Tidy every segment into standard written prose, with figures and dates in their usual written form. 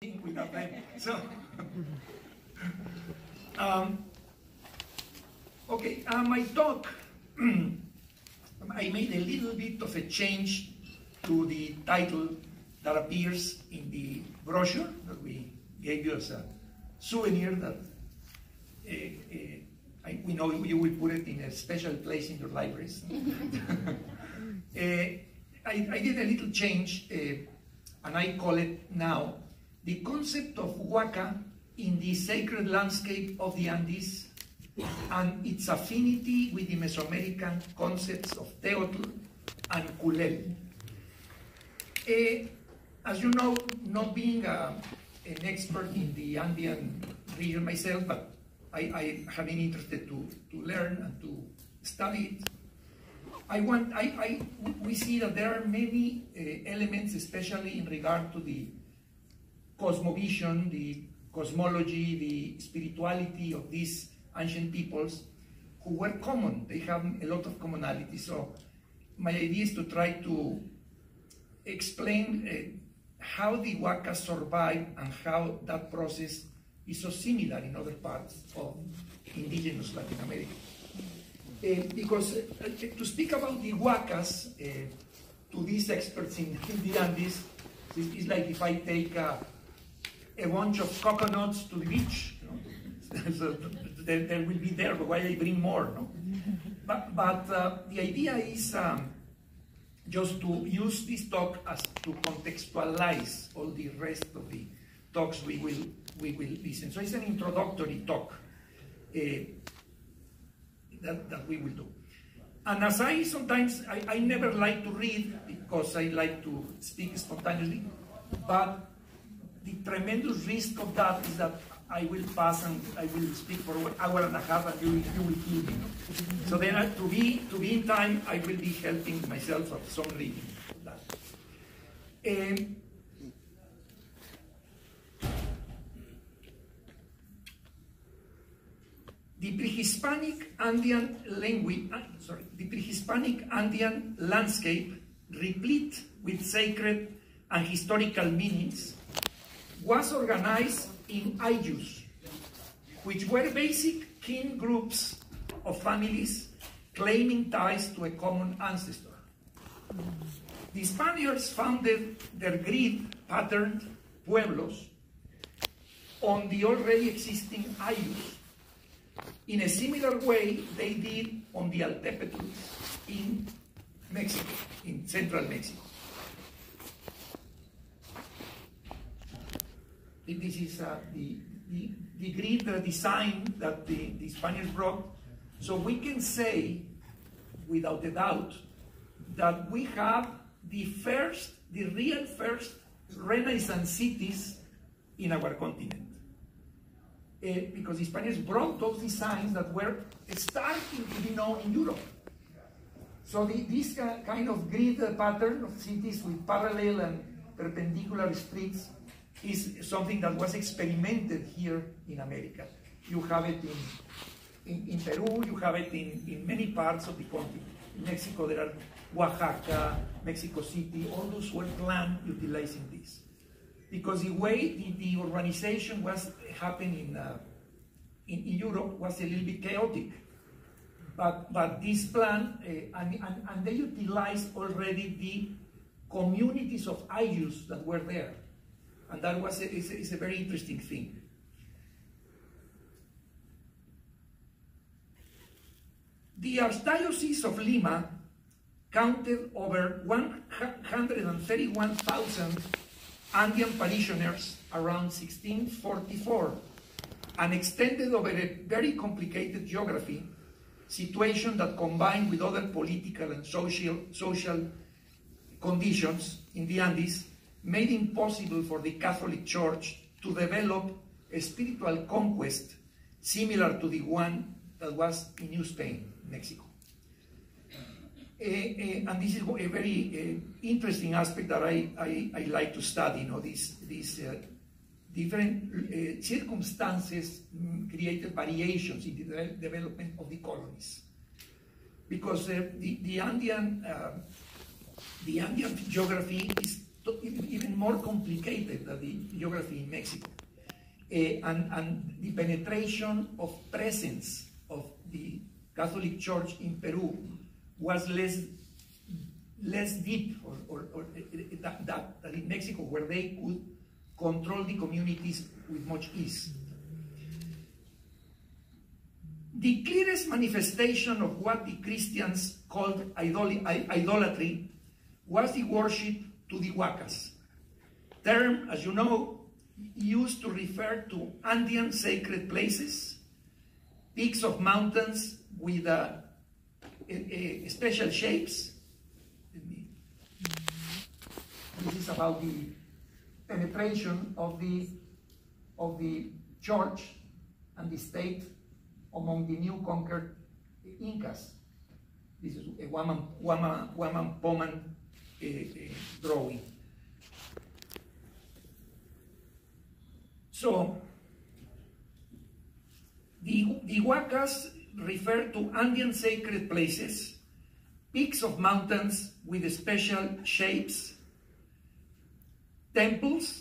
without them. So, okay, my talk, I made a little bit of a change to the title that appears in the brochure that we gave you as a souvenir that we know you will put it in a special place in your libraries. I did a little change, and I call it now the concept of Huaca in the sacred landscape of the Andes and its affinity with the Mesoamerican concepts of Teotl and Culel. As you know, not being an expert in the Andean region myself, but I have been interested to learn and to study it. We see that there are many elements, especially in regard to the cosmovision, the cosmology, the spirituality of these ancient peoples who were common. They have a lot of commonality. So my idea is to try to explain how the Huacas survived and how that process is so similar in other parts of indigenous Latin America. Because to speak about the Huacas to these experts in the Andes, it's like if I take a bunch of coconuts to the beach. You know? So there will be there, but why I bring more? No? But the idea is just to use this talk as to contextualize all the rest of the talks we will listen. So it's an introductory talk that we will do. And as I never like to read because I like to speak spontaneously, but the tremendous risk of that is that I will pass and I will speak for an hour and a half and you will kill me. So then to be in time, I will be helping myself of some reading of that. The pre-Hispanic Andean landscape, replete with sacred and historical meanings, was organized in ayllus, which were basic kin groups of families claiming ties to a common ancestor. The Spaniards founded their grid-patterned pueblos on the already existing ayllus. In a similar way, they did on the Altepetls in Mexico, in central Mexico. This is the grid design that the Spaniards brought. So we can say, without a doubt, that we have the real first Renaissance cities in our continent. Because the Spaniards brought those designs that were starting to be known in Europe. So this kind of grid pattern of cities with parallel and perpendicular streets is something that was experimented here in America. You have it in Peru, you have it in many parts of the continent. In Mexico there are Oaxaca, Mexico City, all those were planned utilizing this. Because the way the urbanization was happening in Europe was a little bit chaotic. But this plan, and they utilized already the communities of ayllus that were there. And that was is a very interesting thing. The Archdiocese of Lima counted over 131,000 Andean parishioners around 1644 and extended over a very complicated geography, situation that combined with other political and social conditions in the Andes made it impossible for the Catholic Church to develop a spiritual conquest similar to the one that was in New Spain, Mexico. And this is a very interesting aspect that I like to study. You know, these different circumstances created variations in the development of the colonies, because the Andean geography is even more complicated than the geography in Mexico. And the penetration of presence of the Catholic Church in Peru was less deep than in Mexico, where they could control the communities with much ease. The clearest manifestation of what the Christians called idolatry was the worship to the Huacas, term, as you know, used to refer to Andean sacred places, peaks of mountains with special shapes. This is about the penetration of the church and the state among the new conquered Incas. This is a Huaman Poman drawing. So the Huacas refer to Andean sacred places, peaks of mountains with special shapes, temples,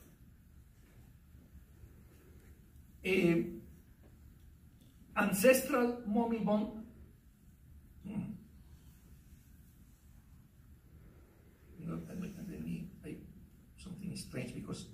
ancestral mummy bone. Something is strange because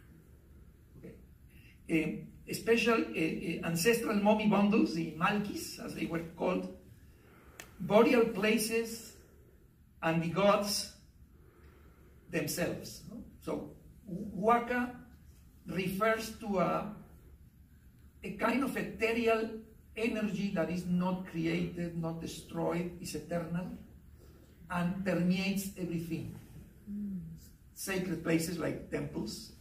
special ancestral mummy bundles, the malquis, as they were called, burial places, and the gods themselves. So Huaca refers to a kind of ethereal energy that is not created, not destroyed, is eternal, and permeates everything. Sacred places like temples,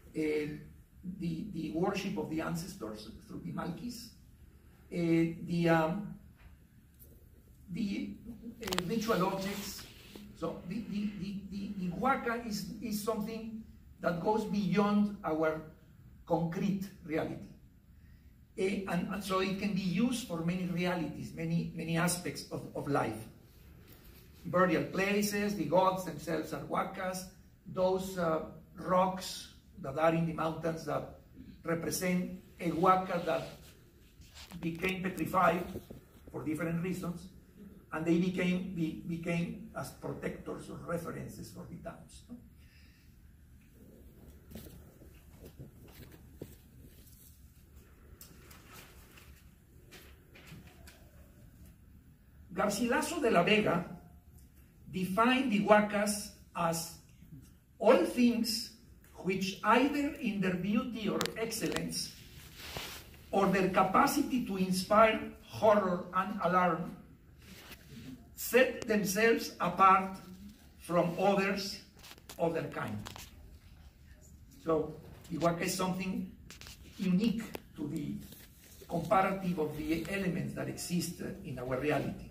the worship of the ancestors through the malquis, the ritual objects. So the Huaca is something that goes beyond our concrete reality. And so it can be used for many realities, many aspects of life. Burial places, the gods themselves are Huacas, those rocks that are in the mountains that represent a Huaca that became petrified for different reasons, and they became as protectors or references for the towns. Garcilaso de la Vega defined the Huacas as all things which either in their beauty or excellence or their capacity to inspire horror and alarm set themselves apart from others of their kind. So the Huaca is something unique to the comparative of the elements that exist in our reality.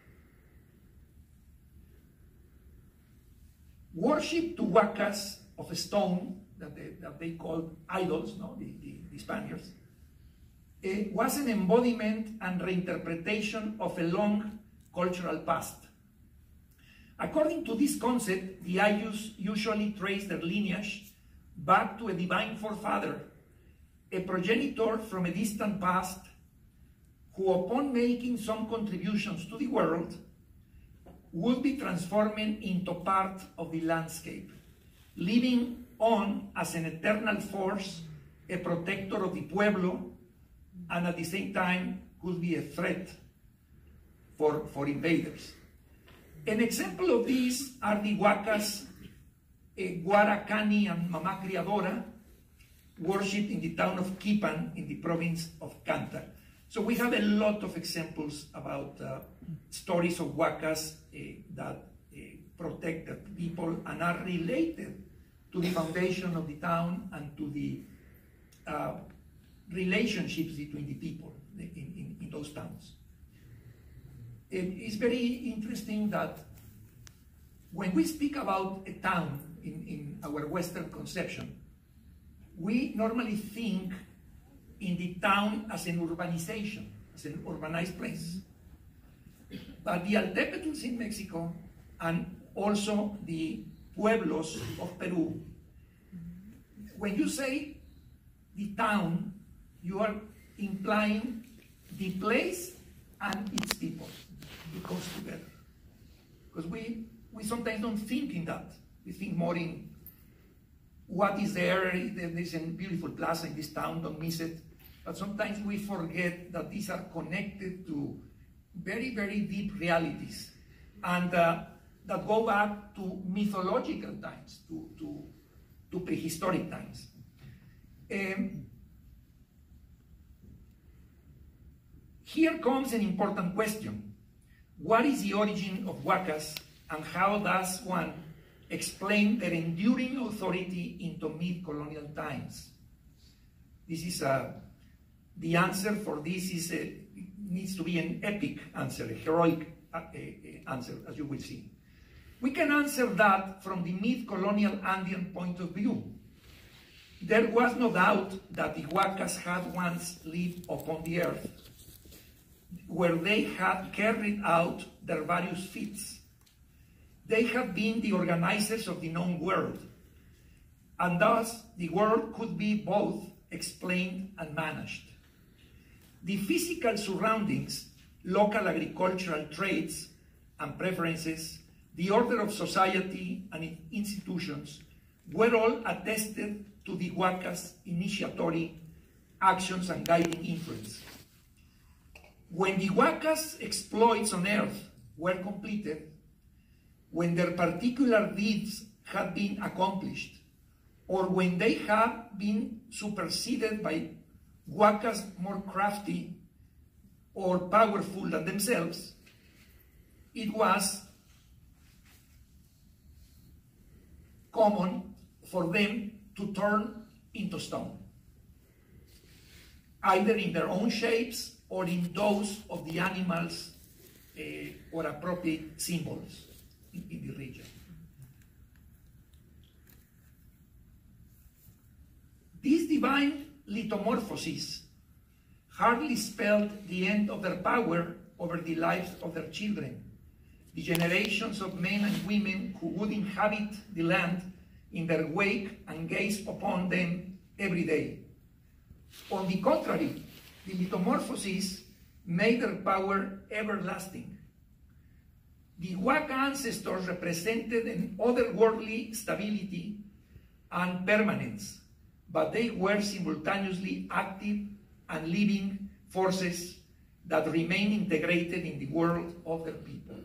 Worship to Huacas of stone that they called idols, no? the Spaniards, was an embodiment and reinterpretation of a long cultural past. According to this concept, the Ayllus usually trace their lineage back to a divine forefather, a progenitor from a distant past, who upon making some contributions to the world, would be transforming into part of the landscape, living on as an eternal force, a protector of the pueblo, and at the same time could be a threat for invaders. An example of these are the Huacas Guaracani and Mamá Criadora, worshipped in the town of Quipan in the province of Canta. So we have a lot of examples about stories of Huacas that protect the people and are related to the foundation of the town and to the relationships between the people in those towns. It is very interesting that when we speak about a town in our Western conception, we normally think in the town as an urbanization, as an urbanized place. But the Altepetls in Mexico and also the pueblos of Peru, when you say the town, you are implying the place and its people. It goes together. Because we sometimes don't think in that. We think more in what is there. There's a beautiful plaza in this town, don't miss it. But sometimes we forget that these are connected to very, very deep realities, and that go back to mythological times, to prehistoric times. Here comes an important question. What is the origin of Huacas, and how does one explain their enduring authority into mid-colonial times? This is the answer for this needs to be an epic answer, a heroic answer, as you will see. We can answer that from the mid-colonial Andean point of view. There was no doubt that the Huacas had once lived upon the earth, where they had carried out their various feats. They have been the organizers of the known world, and thus the world could be both explained and managed. The physical surroundings, local agricultural traits and preferences, the order of society and institutions were all attested to the Huacas' initiatory actions and guiding influence. When the Huacas' exploits on earth were completed, when their particular deeds had been accomplished, or when they had been superseded by Huacas more crafty or powerful than themselves, it was common for them to turn into stone, either in their own shapes or in those of the animals or appropriate symbols in the region. This divine lithomorphosis hardly spelled the end of their power over the lives of their children, the generations of men and women who would inhabit the land in their wake and gaze upon them every day. On the contrary, the lithomorphosis made their power everlasting. The Huaca ancestors represented an otherworldly stability and permanence, but they were simultaneously active and living forces that remain integrated in the world of their people.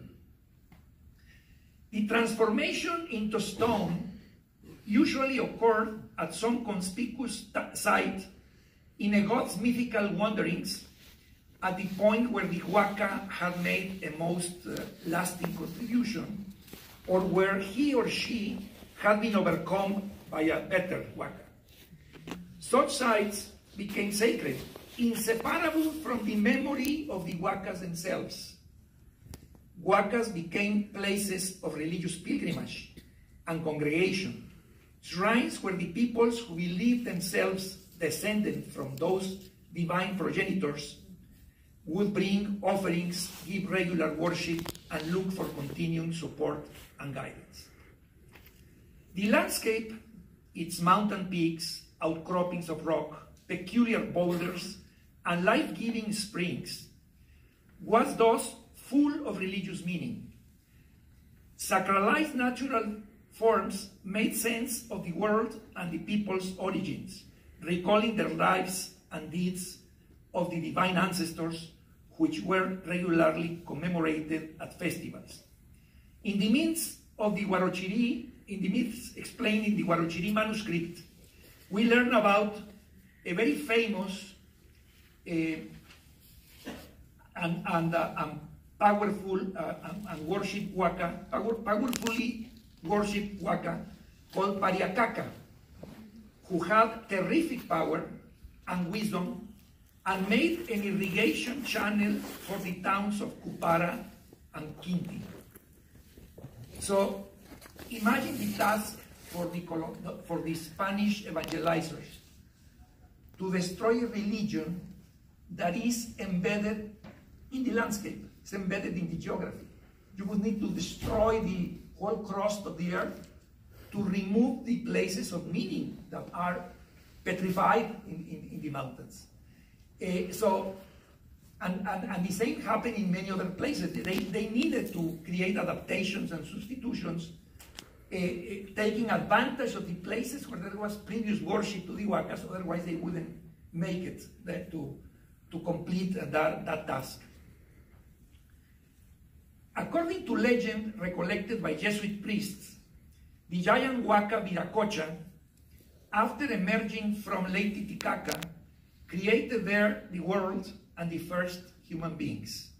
The transformation into stone usually occurred at some conspicuous site in a god's mythical wanderings, at the point where the Huaca had made a most lasting contribution, or where he or she had been overcome by a better Huaca. Such sites became sacred, inseparable from the memory of the Huacas themselves. Huacas became places of religious pilgrimage and congregation, shrines where the peoples who believed themselves descended from those divine progenitors would bring offerings, give regular worship, and look for continuing support and guidance. The landscape, its mountain peaks, outcroppings of rock, peculiar boulders, and life-giving springs, was thus full of religious meaning. Sacralized natural forms made sense of the world and the people's origins, recalling their lives and deeds of the divine ancestors, which were regularly commemorated at festivals. In the midst of the Huarochiri, in the myths explained in the Huarochiri manuscript, we learn about a very famous and powerful and worshipped Huaca, powerfully worshipped Huaca, called Pariacaca, who had terrific power and wisdom, and made an irrigation channel for the towns of Cupara and Quinti. So imagine the task for the Spanish evangelizers to destroy a religion that is embedded in the landscape, it's embedded in the geography. You would need to destroy the whole crust of the earth to remove the places of meaning that are petrified in the mountains. And the same happened in many other places. They needed to create adaptations and substitutions, taking advantage of the places where there was previous worship to the Huacas, otherwise they wouldn't make it to complete that task. According to legend recollected by Jesuit priests, the giant Huaca Viracocha, after emerging from Lake Titicaca, created there the world and the first human beings.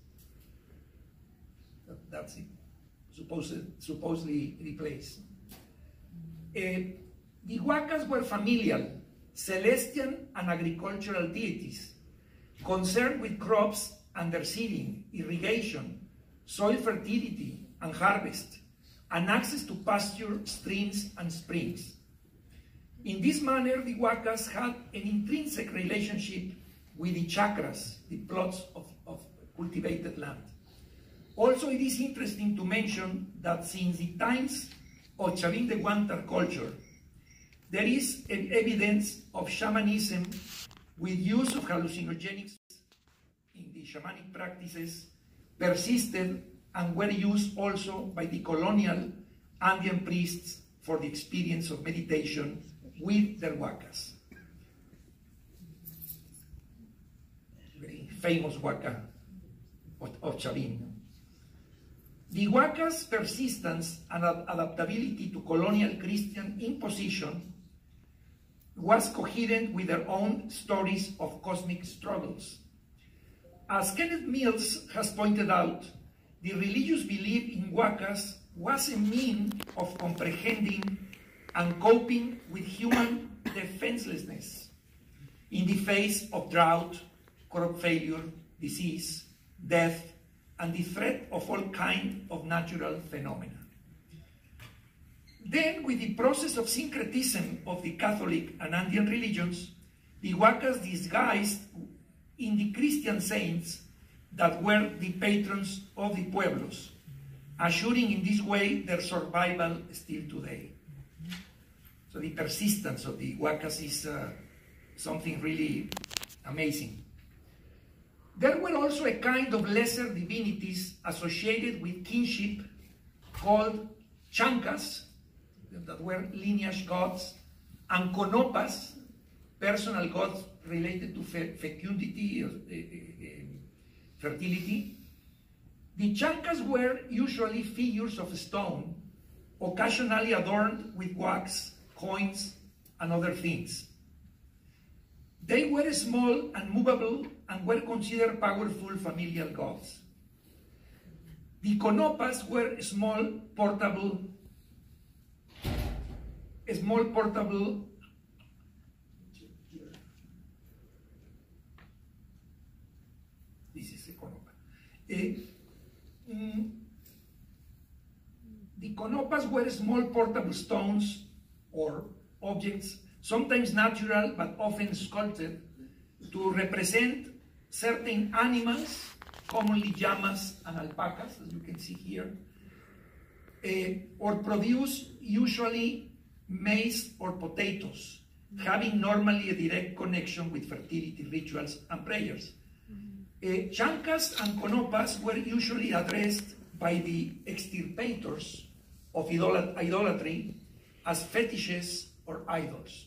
That's it, supposedly the place. The Huacas were familial, celestial and agricultural deities, concerned with crops and their seeding, irrigation, soil fertility and harvest, and access to pasture, streams, and springs. In this manner, the Huacas had an intrinsic relationship with the chacras, the plots of cultivated land. Also, it is interesting to mention that since the times of Chavín de Huántar culture, there is evidence of shamanism with use of hallucinogenics in the shamanic practices persisted and were used also by the colonial Andean priests for the experience of meditation with their Huacas. Very famous Huaca of Chavín. The Huacas' persistence and adaptability to colonial Christian imposition was coherent with their own stories of cosmic struggles. As Kenneth Mills has pointed out, the religious belief in Huacas was a means of comprehending and coping with human defenselessness in the face of drought, crop failure, disease, death, and the threat of all kinds of natural phenomena. Then, with the process of syncretism of the Catholic and Andean religions, the Huacas disguised in the Christian saints that were the patrons of the pueblos, assuring in this way their survival still today. So the persistence of the Huacas is something really amazing. There were also a kind of lesser divinities associated with kinship called chancas, that were lineage gods, and conopas, personal gods related to fecundity, fertility. The chancas were usually figures of stone, occasionally adorned with wax, coins, and other things. They were small and movable and were considered powerful familial gods. The conopas were small portable. This is a conopa. The conopas were small portable stones or objects, sometimes natural but often sculpted, to represent certain animals, commonly llamas and alpacas, as you can see here, or produce usually maize or potatoes, having normally a direct connection with fertility rituals and prayers. Chancas and conopas were usually addressed by the extirpators of idolatry as fetishes or idols.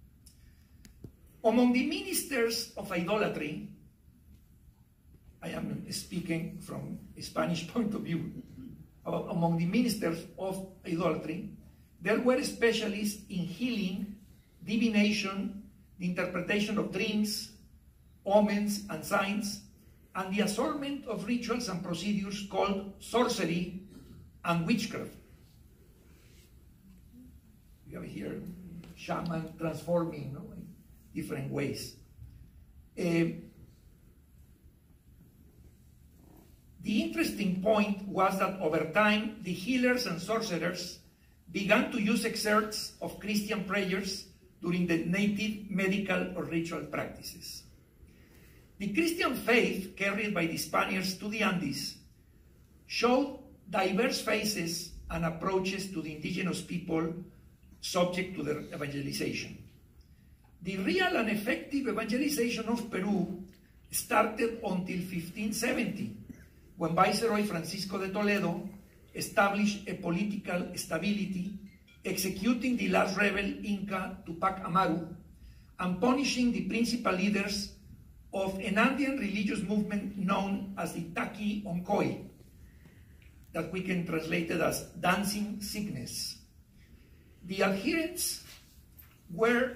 Among the ministers of idolatry, I am speaking from a Spanish point of view, among the ministers of idolatry, there were specialists in healing, divination, the interpretation of dreams, omens, and signs, and the assortment of rituals and procedures called sorcery and witchcraft. You have here shaman transforming, no, in different ways. The interesting point was that over time, the healers and sorcerers began to use excerpts of Christian prayers during the native medical or ritual practices. The Christian faith carried by the Spaniards to the Andes showed diverse faces and approaches to the indigenous people subject to their evangelization. The real and effective evangelization of Peru started until 1570, when Viceroy Francisco de Toledo established a political stability, executing the last rebel Inca Tupac Amaru, and punishing the principal leaders of an Andean religious movement known as the Taqui Oncoy, that we can translate it as dancing sickness. The adherents were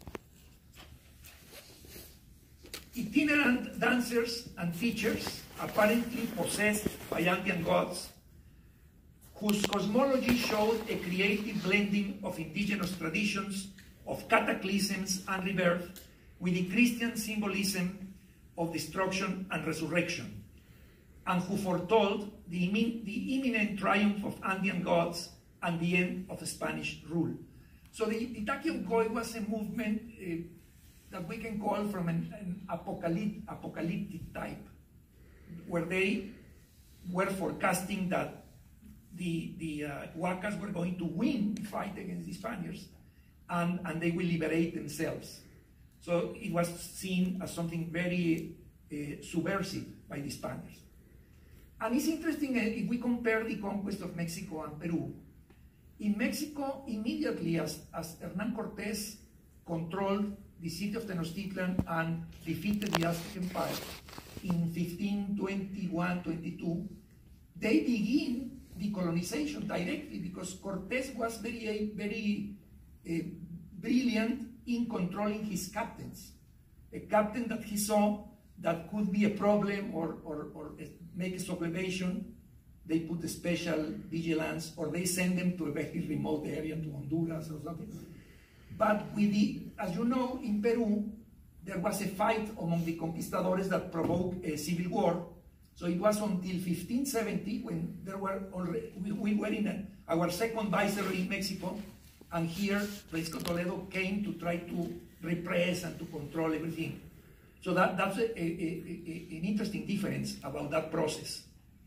itinerant dancers and teachers, apparently possessed by Andean gods, whose cosmology showed a creative blending of indigenous traditions, of cataclysms and rebirth, with the Christian symbolism of destruction and resurrection, and who foretold the imminent triumph of Andean gods and the end of Spanish rule. So the Taqui Oncoy was a movement that we can call from an apocalyptic type, where they were forecasting that the Huacas were going to win the fight against the Spaniards, and they will liberate themselves. So it was seen as something very subversive by the Spaniards. And it's interesting if we compare the conquest of Mexico and Peru. In Mexico, immediately as Hernán Cortés controlled the city of Tenochtitlan and defeated the Aztec Empire in 1521-22, they begin decolonization directly, because Cortés was very brilliant in controlling his captains. A captain that he saw that could be a problem or make a sublevation, they put a special vigilance, or they send them to a very remote area, to Honduras or something. But as you know, in Peru, there was a fight among the conquistadores that provoked a civil war. So it was until 1570 when there were already, we were in our second viceroy in Mexico, and here Francisco Toledo came to try to repress and to control everything. So that's an interesting difference about that process.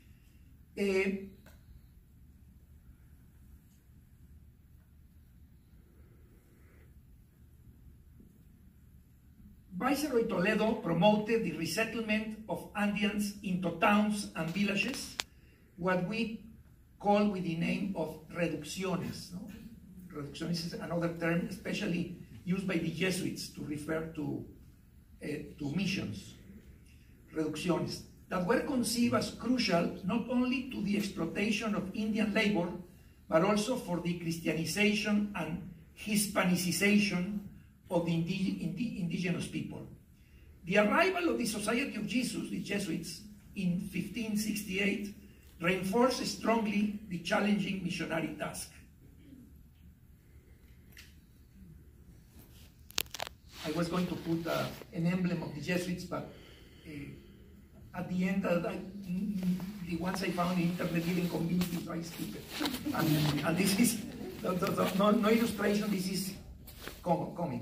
Viceroy Toledo promoted the resettlement of Andeans into towns and villages, what we call with the name of reducciones. No? Reducciones is another term especially used by the Jesuits to refer to missions. Reducciones that were conceived as crucial not only to the exploitation of Indian labor, but also for the Christianization and Hispanicization of the indigenous people. The arrival of the Society of Jesus, the Jesuits, in 1568 reinforced strongly the challenging missionary task. I was going to put an emblem of the Jesuits, but at the end, the ones I found on the internet didn't convince me, so I skipped it. And this is no illustration, this is comic.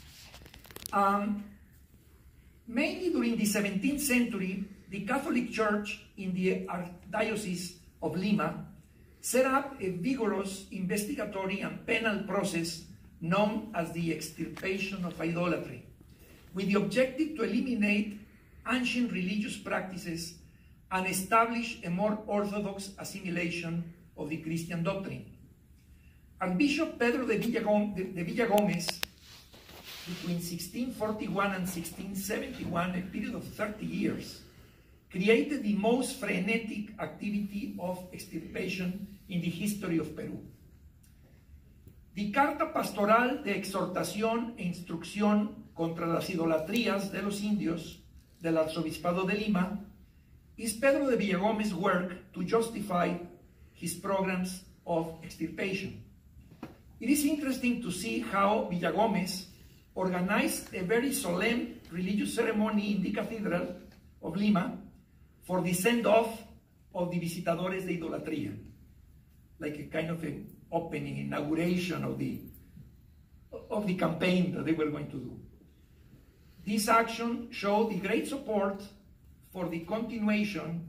Mainly during the 17th century, the Catholic Church in the Archdiocese of Lima set up a vigorous investigatory and penal process known as the extirpation of idolatry, with the objective to eliminate ancient religious practices and establish a more orthodox assimilation of the Christian doctrine. Archbishop Pedro de Villagómez, between 1641 and 1671, a period of 30 years, created the most frenetic activity of extirpation in the history of Peru. The Carta Pastoral de Exhortación e Instrucción contra las Idolatrías de los Indios del Arzobispado de Lima is Pedro de Villagómez's work to justify his programs of extirpation. It is interesting to see how Villagómez organized a very solemn religious ceremony in the Cathedral of Lima for the send-off of the Visitadores de Idolatría, like a kind of an opening, inauguration of the campaign that they were going to do. This action showed the great support for the continuation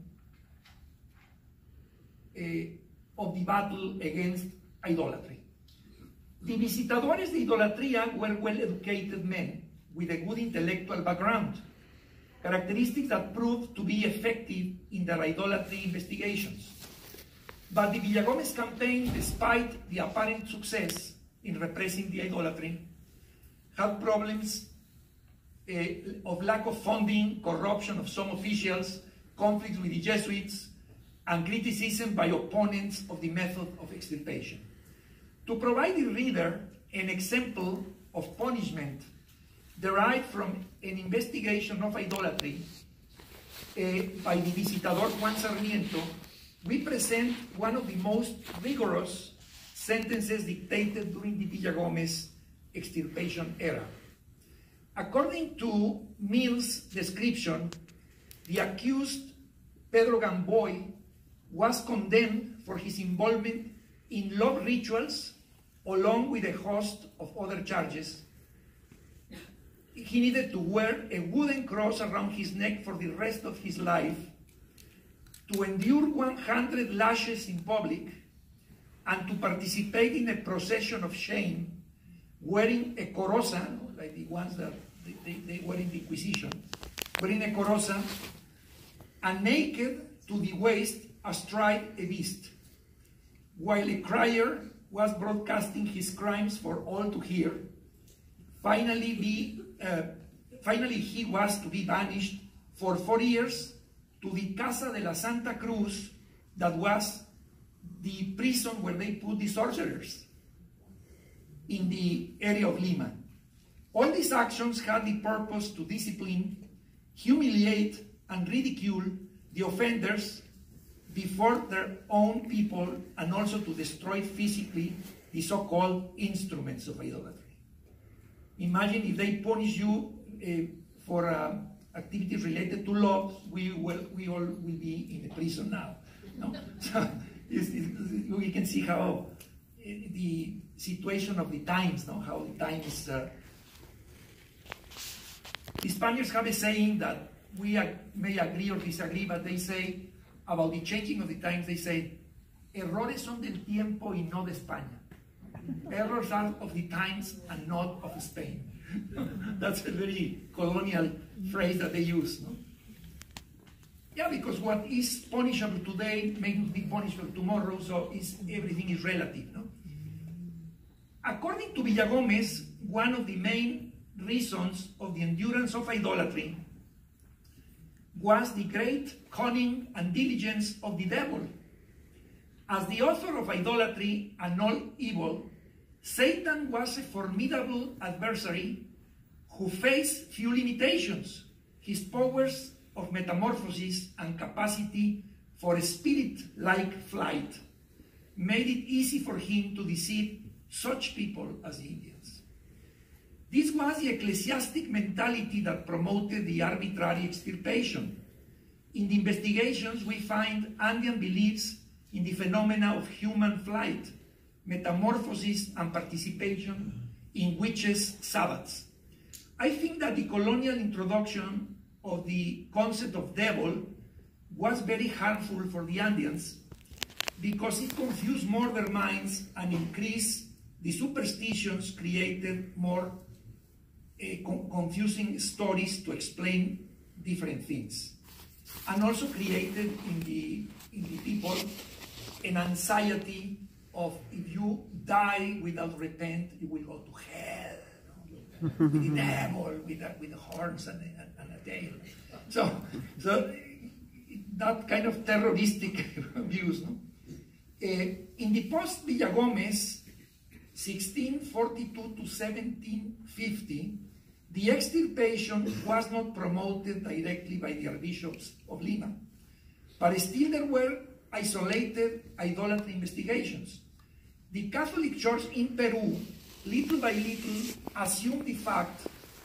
of the battle against idolatry. The visitadores de idolatría were well-educated men with a good intellectual background, characteristics that proved to be effective in their idolatry investigations. But the Villagómez campaign, despite the apparent success in repressing the idolatry, had problems of lack of funding, corruption of some officials, conflicts with the Jesuits, and criticism by opponents of the method of extirpation. To provide the reader an example of punishment derived from an investigation of idolatry by the visitador Juan Sarmiento, we present one of the most rigorous sentences dictated during the Villagómez extirpation era. According to Mill's description, the accused Pedro Gamboy was condemned for his involvement in love rituals along with a host of other charges. He needed to wear a wooden cross around his neck for the rest of his life, to endure 100 lashes in public, and to participate in a procession of shame wearing a coroza, like the ones that they were in the Inquisition, wearing a coroza, and naked to the waist astride a beast, while a crier was broadcasting his crimes for all to hear. Finally, he was to be banished for 4 years to the Casa de la Santa Cruz, that was the prison where they put the sorcerers in the area of Lima. All these actions had the purpose to discipline, humiliate, and ridicule the offenders before their own people, and also to destroy physically the so-called instruments of idolatry. Imagine if they punish you for activities related to love, we all will be in the prison now. No? So we can see how the situation of the times, no? How the times. The Spaniards have a saying that we may agree or disagree, but they say about the changing of the times, they say, errores son del tiempo y no de España. Errors are of the times and not of Spain. That's a very colonial phrase that they use. No? Yeah, because what is punishable today may not be punishable tomorrow, so everything is relative. No? According to Villagómez, one of the main reasons of the endurance of idolatry was the great cunning and diligence of the devil. As the author of idolatry and all evil, Satan was a formidable adversary who faced few limitations. His powers of metamorphosis and capacity for spirit-like flight made it easy for him to deceive such people as the Indians. This was the ecclesiastic mentality that promoted the arbitrary extirpation. In the investigations, we find Andean beliefs in the phenomena of human flight, metamorphosis, and participation in witches' Sabbaths. I think that the colonial introduction of the concept of devil was very harmful for the Andeans because it confused more their minds and increased the superstitions, created more confusing stories to explain different things, and also created in the people an anxiety of, if you die without repent, you will go to hell, with the devil, with the horns and a tail. So that kind of terroristic views. No? In the post-Villagómez, 1642 to 1750, the extirpation was not promoted directly by the archbishops of Lima, but still there were isolated idolatry investigations. The Catholic Church in Peru, little by little, assumed the fact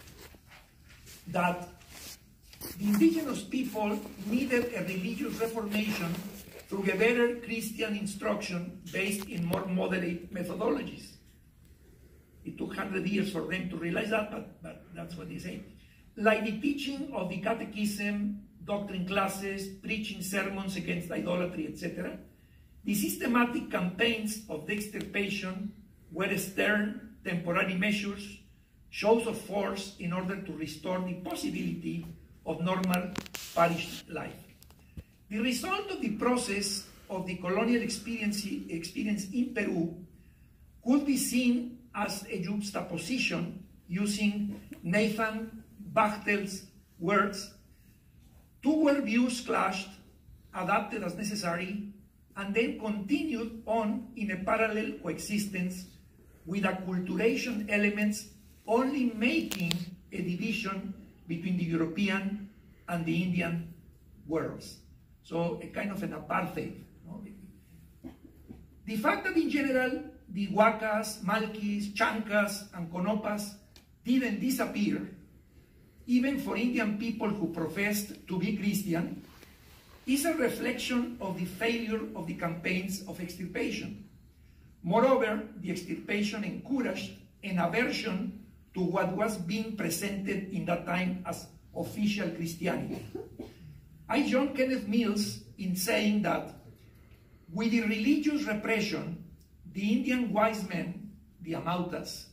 that the indigenous people needed a religious reformation through a better Christian instruction based in more moderate methodologies. It took 100 years for them to realize that, but that's what they say. Like the teaching of the catechism, doctrine classes, preaching sermons against idolatry, etc., the systematic campaigns of the extirpation were stern, temporary measures, shows of force in order to restore the possibility of normal parish life. The result of the process of the colonial experience in Peru could be seen as a juxtaposition, using Nathan Bachtel's words. Two worldviews clashed, adapted as necessary, and then continued on in a parallel coexistence with acculturation elements only making a division between the European and the Indian worlds. So a kind of an apartheid. No? The fact that in general the Huacas, Malquis, Chancas, and Conopas didn't disappear, even for Indian people who professed to be Christian, is a reflection of the failure of the campaigns of extirpation. Moreover, the extirpation encouraged an aversion to what was being presented in that time as official Christianity. I join Kenneth Mills in saying that with the religious repression, the Indian wise men, the Amautas,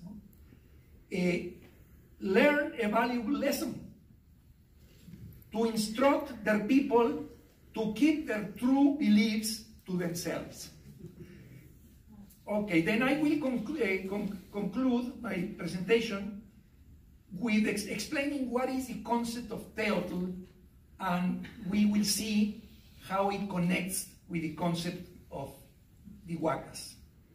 learned a valuable lesson: to instruct their people to keep their true beliefs to themselves. Okay, then I will conclude my presentation with explaining what is the concept of teotl, and we will see how it connects with the concept of the Huacas.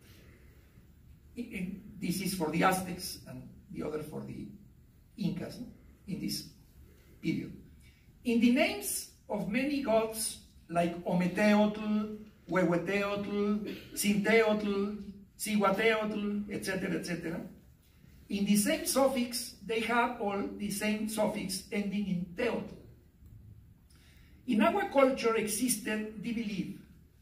This is for the Aztecs and the other for the Incas in this period. In the names of many gods like Ometeotl, Huehueteotl, Sinteotl, Cihuateotl, etc., in the same suffix, they have all the same suffix ending in teotl. In our culture existed the belief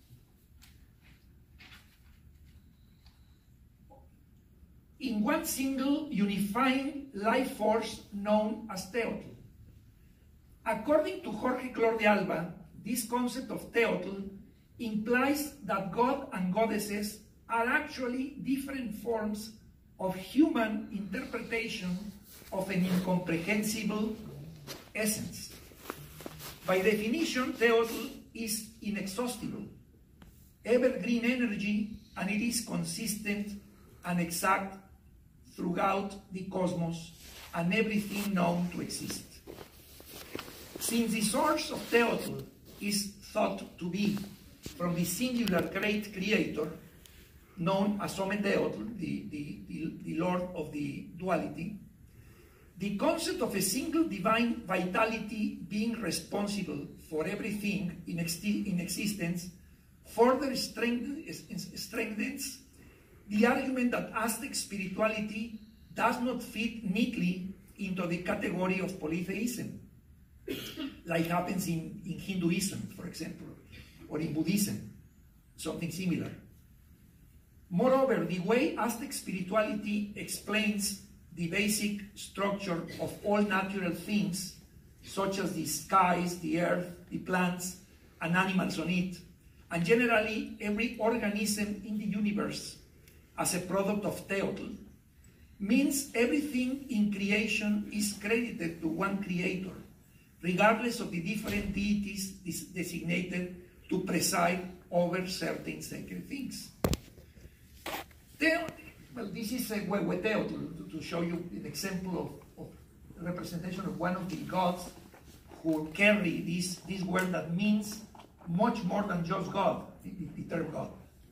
in one single unifying life force known as teotl. According to Jorge Clor de Alva, this concept of teotl implies that God and goddesses are actually different forms of human interpretation of an incomprehensible essence. By definition, teotl is inexhaustible, evergreen energy, and it is consistent and exact throughout the cosmos and everything known to exist. Since the source of teotl is thought to be from the singular great creator, known as Ometeotl, the Lord of the duality, the concept of a single divine vitality being responsible for everything in existence further strengthens the argument that Aztec spirituality does not fit neatly into the category of polytheism, like happens in Hinduism, for example, or in Buddhism, something similar. Moreover, the way Aztec spirituality explains the basic structure of all natural things, such as the skies, the earth, the plants, and animals on it, and generally every organism in the universe as a product of teotl, means everything in creation is credited to one creator, regardless of the different deities designated to preside over certain sacred things. Well, this is a Huehueteotl to show you an example of representation of one of the gods who carry this word that means much more than just God, the term God.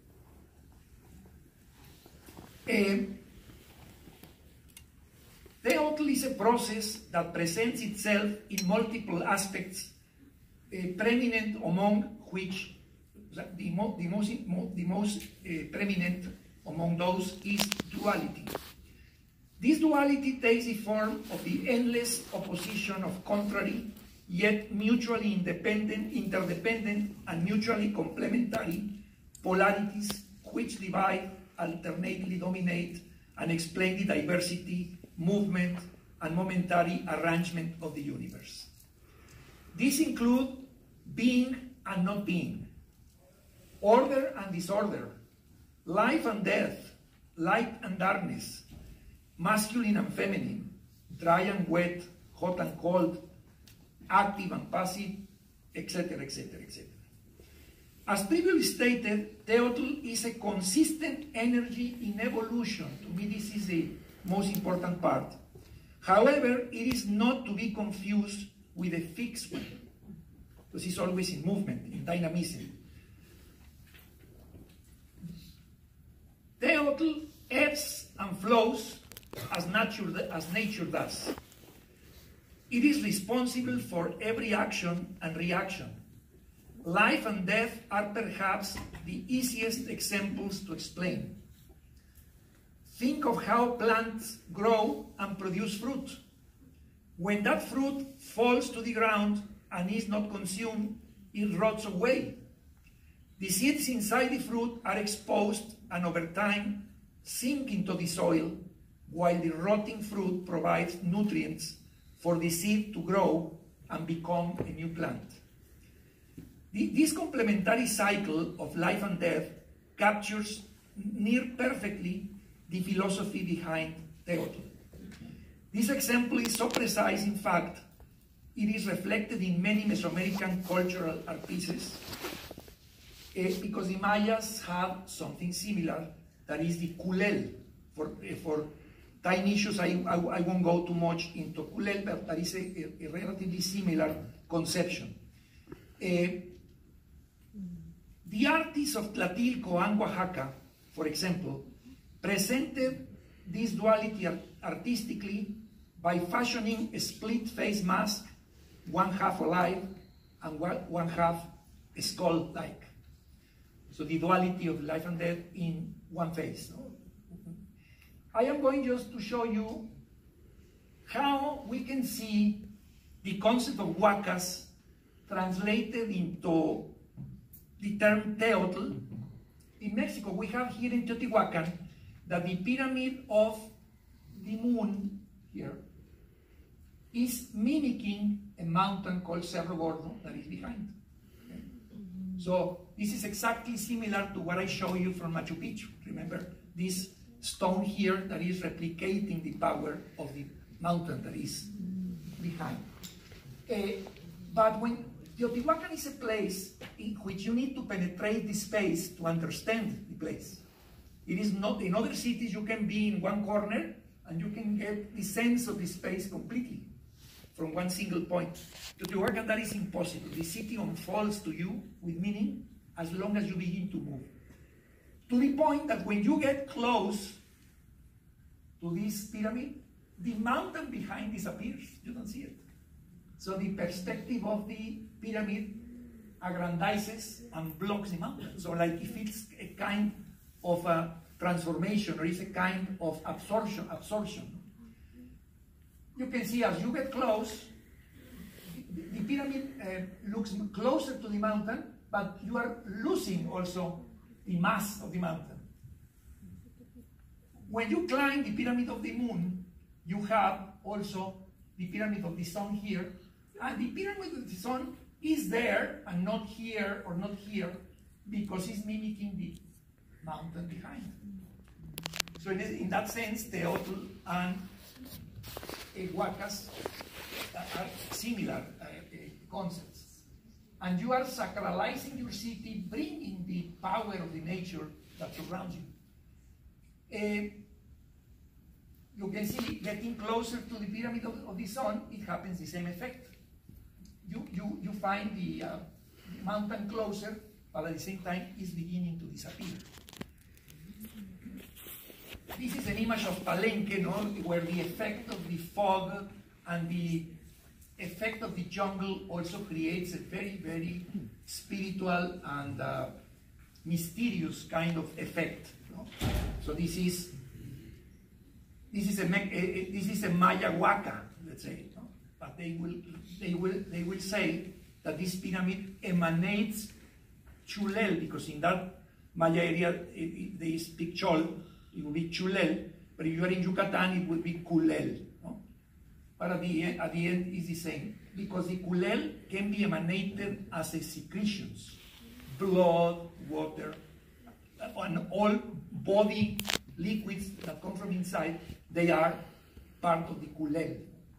Teotl is a process that presents itself in multiple aspects, preeminent among which the most preeminent among those is duality. This duality takes the form of the endless opposition of contrary, yet mutually interdependent, and mutually complementary polarities which divide, alternately dominate, and explain the diversity, movement, and momentary arrangement of the universe. These include being and not being, order and disorder, life and death, light and darkness, masculine and feminine, dry and wet, hot and cold, active and passive, etc., etc., etc. As previously stated, Teotl is a consistent energy in evolution. To me, this is the most important part. However, it is not to be confused with a fixed one, because it's always in movement, in dynamism. Teotl ebbs and flows as nature does. It is responsible for every action and reaction. Life and death are perhaps the easiest examples to explain. Think of how plants grow and produce fruit. When that fruit falls to the ground and is not consumed, it rots away. The seeds inside the fruit are exposed and over time sink into the soil, while the rotting fruit provides nutrients for the seed to grow and become a new plant. This complementary cycle of life and death captures near perfectly the philosophy behind Teotl. This example is so precise, in fact, it is reflected in many Mesoamerican cultural art pieces, because the Mayas have something similar, that is the kulel. For time issues, I won't go too much into kulel, but that is a relatively similar conception. The artists of Tlatilco and Oaxaca, for example, presented this duality artistically by fashioning a split face mask, one half alive and one half skull-like. So the duality of life and death in one face. No? I am going just to show you how we can see the concept of huacas translated into the term Teotl. In Mexico, we have here in Teotihuacan that the pyramid of the moon here is mimicking a mountain called Cerro Gordo that is behind. Okay? So this is exactly similar to what I showed you from Machu Picchu. Remember this stone here that is replicating the power of the mountain that is behind. But when Teotihuacan is a place in which you need to penetrate the space to understand the place. It is not, in other cities you can be in one corner and you can get the sense of the space completely from one single point. Teotihuacan, that is impossible. The city unfolds to you with meaning as long as you begin to move. To the point that when you get close to this pyramid, the mountain behind disappears. You don't see it. So the perspective of the pyramid aggrandizes and blocks the mountain. So like if it's a kind of a transformation or it's a kind of absorption. You can see as you get close, the pyramid looks closer to the mountain, but you are losing also the mass of the mountain. When you climb the pyramid of the moon, you have also the pyramid of the sun here, and the pyramid of the sun is there and not here or not here because it's mimicking the mountain behind. So in that sense, Teotl and huacas are similar concepts. And you are sacralizing your city, bringing the power of the nature that surrounds you. You can see, getting closer to the pyramid of the sun, it happens the same effect. You find the mountain closer, but at the same time it's beginning to disappear. This is an image of Palenque, no? Where the effect of the fog and the effect of the jungle also creates a very, very spiritual and mysterious kind of effect. No? So this is a Maya Huaca, let's say. No? But they will say that this pyramid emanates Chulel, because in that Maya area they speak Chol, it will be Chulel, but if you are in Yucatan it will be Culel. No? But at the end is the same, because the Culel can be emanated as a secretions, blood, water, and all body liquids that come from inside, they are part of the culel.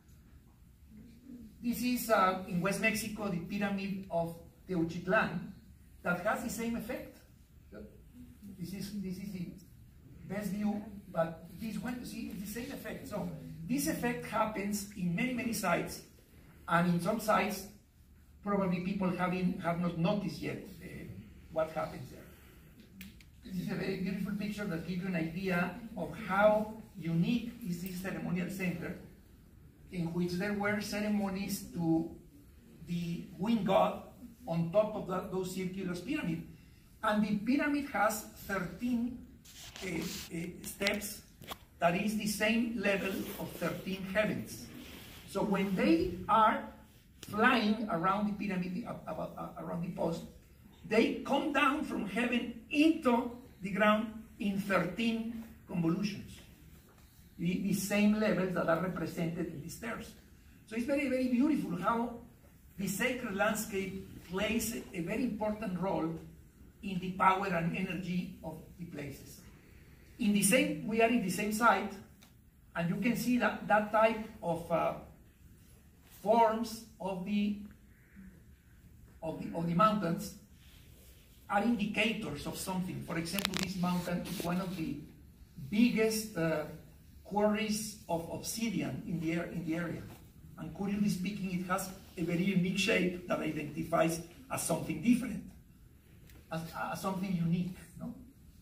This is in West Mexico, the pyramid of Teuchitlan, that has the same effect. This is the best view, but this one, you see, it's the same effect. So this effect happens in many, many sites, and in some sites, probably people have not noticed yet what happens there. This is a very beautiful picture that gives you an idea of how unique is this ceremonial center, in which there were ceremonies to the wind god on top of those circular pyramids. And the pyramid has 13 steps that is the same level of 13 heavens. So when they are flying around the pyramid, around the post, they come down from heaven into the ground in 13 convolutions. The same levels that are represented in the stairs. So it's very, very beautiful how the sacred landscape plays a very important role in the power and energy of the places. We are in the same site, and you can see that type of forms of the mountains are indicators of something. For example, this mountain is one of the biggest quarries of obsidian in the area. And curiously speaking, it has a very unique shape that identifies as something different, as something unique. No?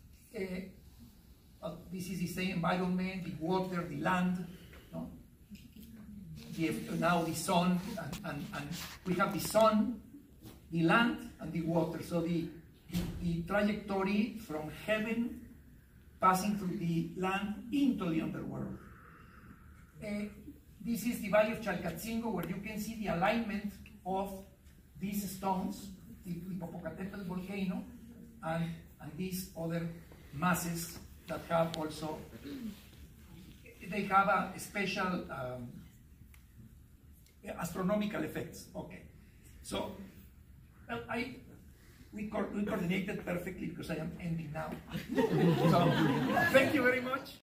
This is the same environment, the water, the land. No? Now the sun, and we have the sun, the land, and the water. So the trajectory from heaven passing through the land into the underworld. This is the Valley of Chalcatzingo, where you can see the alignment of these stones, the Popocatépetl volcano, and these other masses that have also, they have a special astronomical effects. Okay, so well, we coordinated perfectly because I am ending now. So thank you very much.